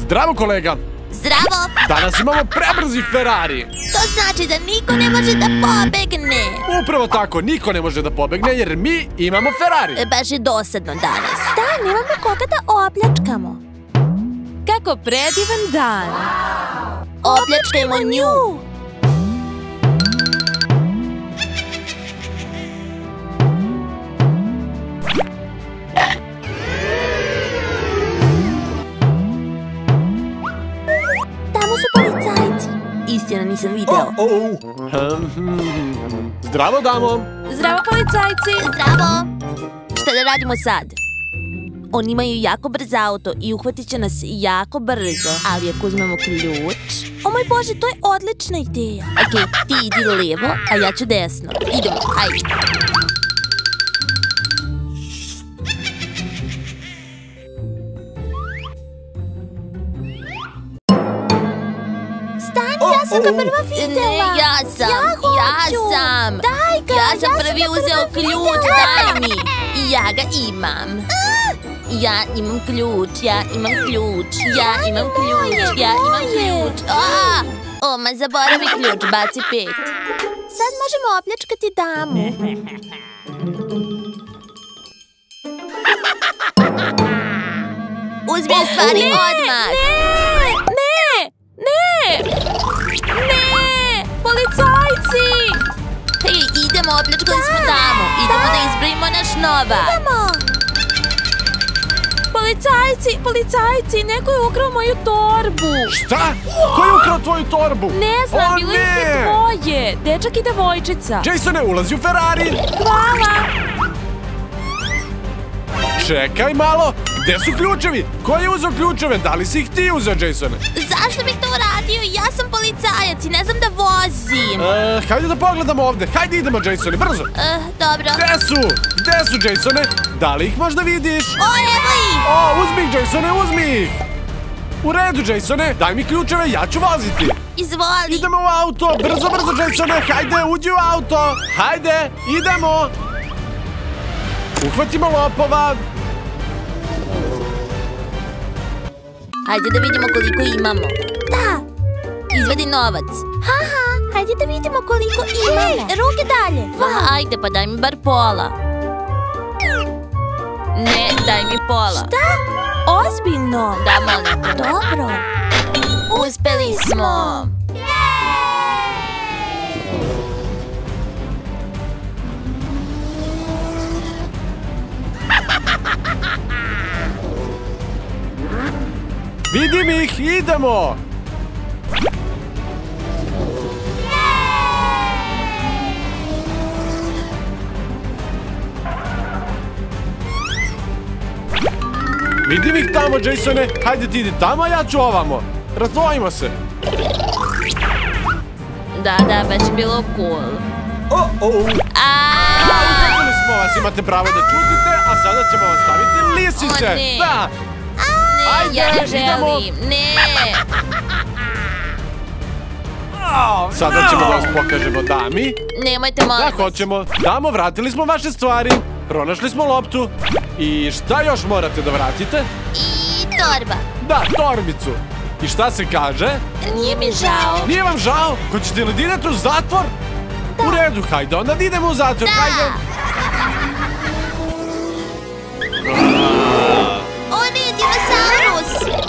Zdravo, kolega. Zdravo. Danas imamo prebrzi Ferrari. To znači da niko ne može da pobegne. Upravo tako, niko ne može da pobegne jer mi imamo Ferrari. Baš je dosadno danas. Da, nemamo koga da opljačkamo. Kako predivan dan. Opljačkajmo nju. Tamo su policajci. Istina, nisam video. Zdravo, damo. Zdravo, policajci. Zdravo. Šta da radimo sad? Oni imaju jako brz auto i uhvatit će nas jako brzo. Ali ako uzmemo ključ... O moj Bože, to je odlična ideja. Okej, ti idi levo, a ja ću desno. Idemo, hajde. Stani, ja sam ga prva videla. Ja sam. Daj ga, Ja sam prvi uzeo ključ, daj mi. I ja ga imam. Ja imam ključ. Ma zaboravi ključ, baci 5. Sad možemo opljačkati damu. Uzmi stvari odmah. Ne! Policajci! Hej, idemo, opljačkali smo damu. Idemo da izbrojimo naš novac. Policajci, neko je ukrao moju torbu. Šta? Ko je ukrao tvoju torbu? Ne znam, bilo ih je dvoje. Dečak i devojčica. Џејсоне, ulazi u Ferrari. Hvala. Čekaj malo, gde su ključevi? Ko je uzeo ključeve? Da li si ih ti uzeo, Đejsone? Zašto bih to uradio? Ja sam policajac i ne znam da vozim. Hajde da pogledamo ovde. Hajde idemo, Đejsone, brzo. Dobro. Gde su, Đejsone? Da li ih možda vidiš? O, evo ih! O, uzmi ih, Đejsone, uzmi ih! U redu, Đejsone, daj mi ključeve, ja ću voziti. Izvoli. Idemo u auto, brzo, Đejsone, hajde, uđi u auto. Hajde, idemo. Uhvatimo lopova. Hajde da vidimo koliko imamo. Da. Izvedi novac. Hajde da vidimo koliko imamo. Ruke dalje. Hajde, pa daj mi bar pola. Ne, daj mi pola. Šta? Ozbiljno? Da, molim. Dobro. Uspeli smo. Vidim ih, idemo! Vidim ih tamo, Đejsone. Hajde ti idi tamo, a ja ću ovamo. Razdvojimo se. Da, baš je bilo cool. Upekli smo vas, imate pravo da čutite, a sada ćemo vam staviti lisice. O, ne. Da. Ne, ja ne želim. Ne. Sada ćemo da vas pokažemo dami. Nemojte, molim vas. Da, hoćemo. Damo, vratili smo vaše stvari. Pronašli smo loptu. I šta još morate da vratite? I torba. Da, torbicu. I šta se kaže? Nije mi žao. Nije vam žao? Hoćete li da idete u zatvor? U redu, hajde, onda da idemo u zatvor. Hajde. O ne, dinosaurus.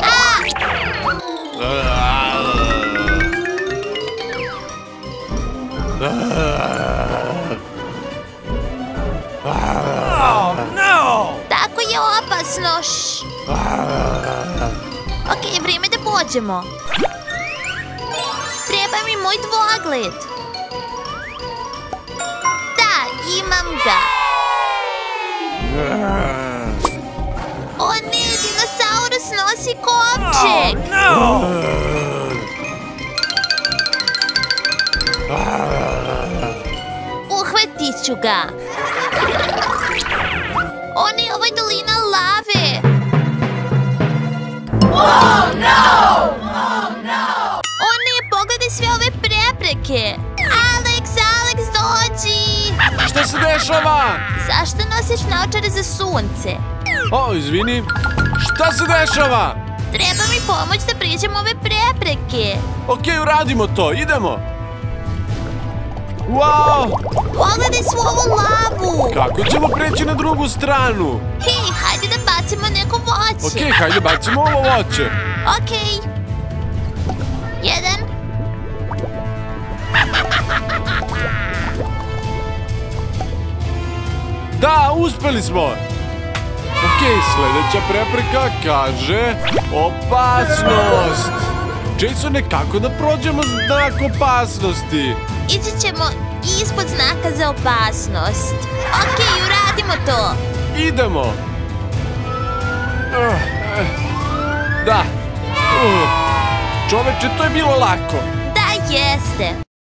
Tako je opasno. Okej, vrijeme da pođemo. Treba mi moj dvogled. Da, imam ga. O ne, dinosaurus nosi kovčeg. Uhvatit ću ga. O ne, ovo je dolina lave. Oh no! O ne, pogledaj sve ove prepreke. Alex, dođi. Šta se dešava? Zašto nosiš naočare za sunce? O, izvini. Šta se dešava? Treba mi pomoć da prijeđemo ove prepreke. Okej, uradimo to, idemo. Wow! Pogledaj svu ovu lavu. Kako ćemo preći na drugu stranu? Hej, hajde da bacimo neko voće. Okej, hajde bacimo ovo voće. Okej. 1. Da, uspeli smo. Okej, sljedeća prepreka kaže opasnost. Đejsone, kako da prođemo znak opasnosti? Ići ćemo ispod znaka za opasnost. Okej, uradimo to. Idemo. Da. Čoveče, to je bilo lako. Da, jeste.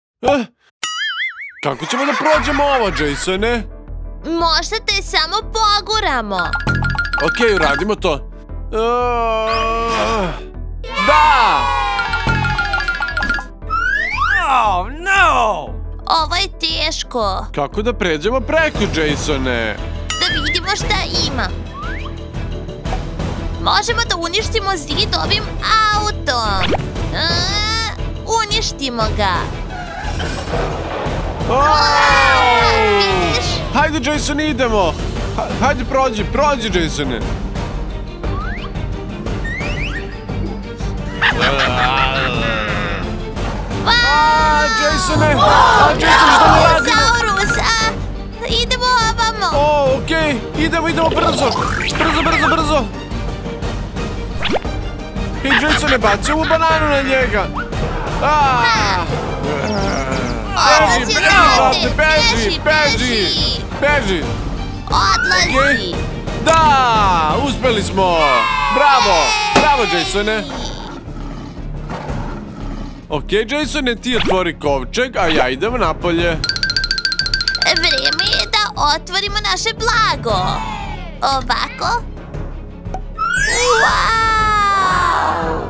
Kako ćemo da prođemo ovo, Đejsone? Možda te samo poguramo. Okej, uradimo to. Da! Oh, no! Ovo je teško. Kako da pređemo preko, Đejsone? Da vidimo šta ima. Možemo da uništimo zid ovim autom. Uništimo ga. Vidiš? Hajde, Đejsone, idemo. Hajde, prođi, Đejsone. Đejsone, šta ne radimo? Saurus, idemo ovamo. Okej, idemo brzo. Brzo. Hej, Đejsone, baci ovu bananu na njega. Beži. Odlazi. Da, uspeli smo. Bravo, Đejsone. Okej, Đejsone, ti otvori kovčeg, a ja idem napolje. Vreme je da otvorimo naše blago. Ovako. Wow!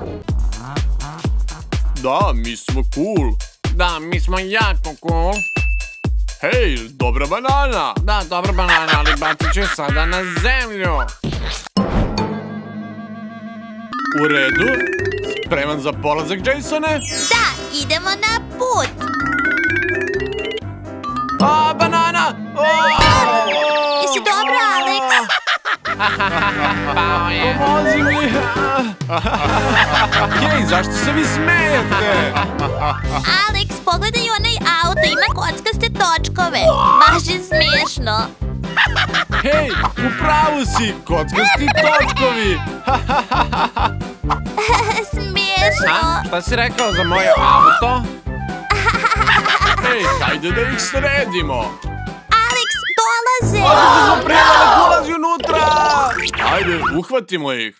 Da, mi smo cool. Da, mi smo jako cool. Hej, dobra banana. Da, dobra banana, ali bacit ću sada na zemlju. U redu. Spreman za polazak, Đejsone? Da, idemo na put. Banana! Jesi dobro, Alex? Pao je. Pomozi mi! Hej, zašto se vi smejete? Alex, pogledaj onaj auto, ima kockaste točkove. Baš je smiješno. Hej, upravo si, kockasti točkovi. Smiješno. Šta si rekao za moje auto? Hej, hajde da ih sredimo. Alex, dolaze. Ulazi unutra. Hajde, uhvatimo ih.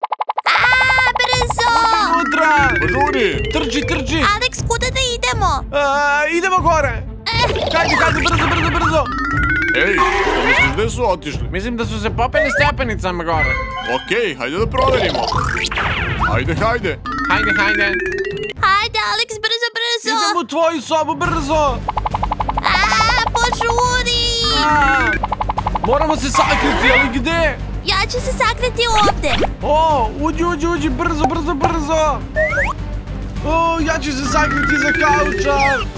Brzo. Unutra. Požuri. Trči. Alex, kuda da idemo? Idemo gore. Hajde, brzo. Ej, mislim gde su otišli? Mislim da su se popeli stepenicama gore. Okej, hajde da proverimo. Hajde. Hajde. Hajde, Alex, brzo. Idemo u tvoju sobu, brzo. Požuri. Moramo se sakriti, ali gde? Ja ću se sakriti ovde. Uđi, brzo. Ja ću se sakriti za kauča.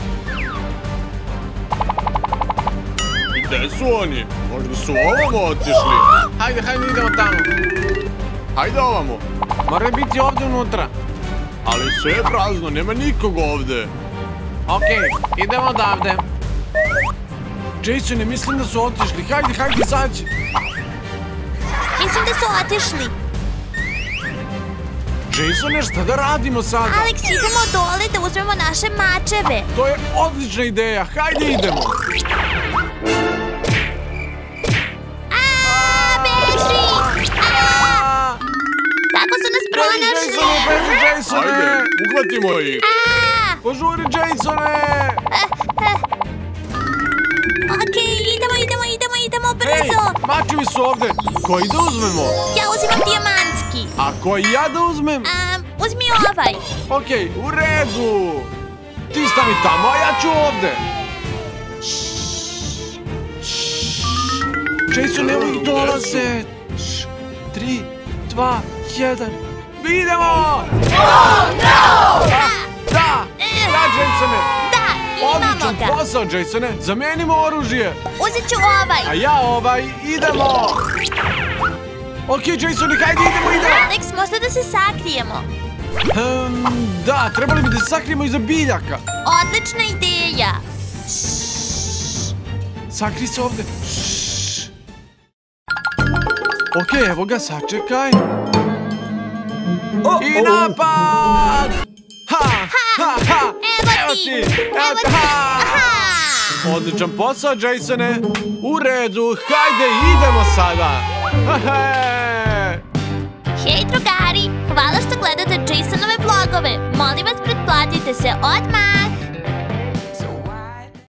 Gde su oni? Možda su ovamo otišli. Hajde, idemo tamo. Hajde ovamo. Moraju biti ovdje unutra. Ali sve je prazno, nema nikog ovde. Okej, idemo odavde. Đejsone, mislim da su otišli. Hajde, izađi. Mislim da su otišli. Đejsone, šta da radimo sada? Alex, idemo dole da uzmemo naše mačeve. To je odlična ideja. Hajde, idemo. Beži! Kako su nas pronašli? Beži, Đejsone! Hajde, uhvatimo ih. Požuri, Đejsone! Okej, idemo brzo. Hej, mačevi su ovde. Koji da uzmemo? Ja uzimam dijamantski. A koji ja da uzmem? Uzmi ovaj. Okej, u redu. Ti stavi tamo, a ja ću ovde. Đejson, evo ih dolaze. 3, 2, 1. idemo! Da, Đejsone! Da, imamo Odličan ga. posao, Đejsone. Zamenimo oružje. Uzet ću ovaj. A ja ovaj, idemo! Okej, Đejsone, hajde, idemo! Alex, možda da se sakrijemo. Da, trebali bi da se sakrijemo iza biljaka. Odlična ideja. Sakri se ovde. Okej, evo ga, sačekaj. I napad! Evo ti. Evo te, Odličan posao, Đejsone. U redu, hajde, idemo sada. Hej, drugari, hvala što gledate Đejsonove vlogove. Molim vas, pretplatite se odmah.